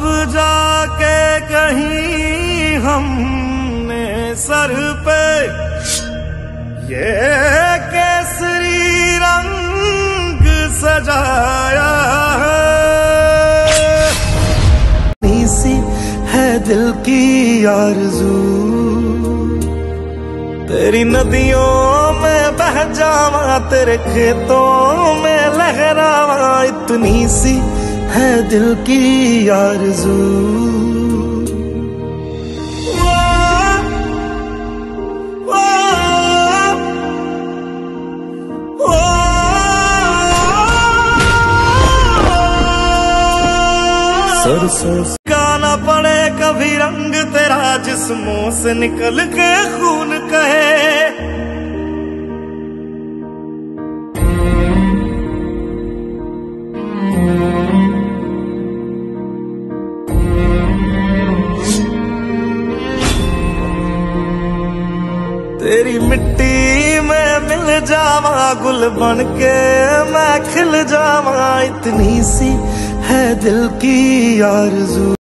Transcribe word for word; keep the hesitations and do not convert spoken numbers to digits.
जाके कहीं हमने सर पे ये केसरी रंग सजाया है। सी है दिल की आरज़ू तेरी नदियों में बह जावा, तेरे खेतों में लहरावा, इतनी सी है दिल की आरज़ू। सरसों गाना पड़े कभी रंग तेरा जिस्मों से निकल के खून कहे, तेरी मिट्टी में मिल जावा, गुल बन के मैं खिल जावा, इतनी सी है दिल की आरज़ू।